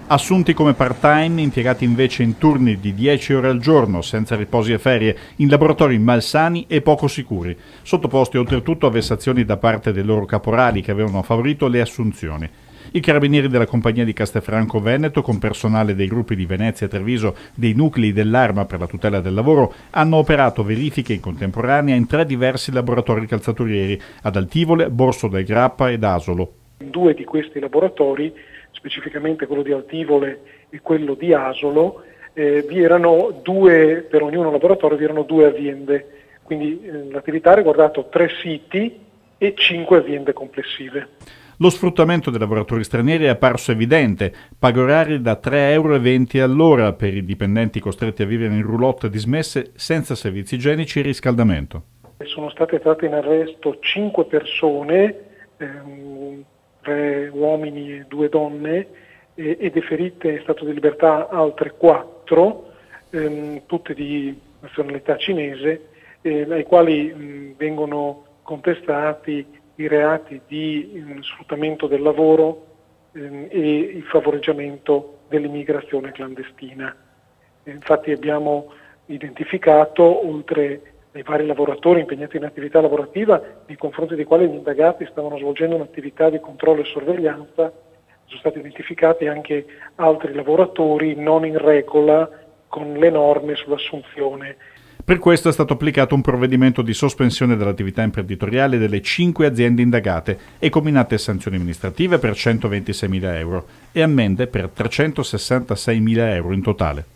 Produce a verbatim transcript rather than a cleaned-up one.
Assunti come part-time, impiegati invece in turni di dieci ore al giorno, senza riposi e ferie, in laboratori malsani e poco sicuri, sottoposti oltretutto a vessazioni da parte dei loro caporali che avevano favorito le assunzioni. I carabinieri della compagnia di Castelfranco Veneto, con personale dei gruppi di Venezia e Treviso dei nuclei dell'Arma per la tutela del lavoro, hanno operato verifiche in contemporanea in tre diversi laboratori calzaturieri, ad Altivole, Borso del Grappa ed Asolo. In due di questi laboratori, specificamente quello di Altivole e quello di Asolo, eh, vi erano due, per ognuno laboratorio vi erano due aziende, quindi eh, l'attività ha riguardato tre siti e cinque aziende complessive. Lo sfruttamento dei lavoratori stranieri è apparso evidente, paga orari da tre euro e venti all'ora per i dipendenti costretti a vivere in roulotte dismesse senza servizi igienici e riscaldamento. Sono state tratte in arresto cinque persone, ehm, tre uomini e due donne, eh, e deferite in stato di libertà altre quattro, ehm, tutte di nazionalità cinese, eh, ai quali mh, vengono contestati i reati di mh, sfruttamento del lavoro ehm, e il favoreggiamento dell'immigrazione clandestina. E infatti abbiamo identificato, oltre ai vari lavoratori impegnati in attività lavorativa, nei confronti dei quali gli indagati stavano svolgendo un'attività di controllo e sorveglianza, sono stati identificati anche altri lavoratori non in regola con le norme sull'assunzione. Per questo è stato applicato un provvedimento di sospensione dell'attività imprenditoriale delle cinque aziende indagate e comminate sanzioni amministrative per centoventiseimila euro e ammende per trecentosessantaseimila euro in totale.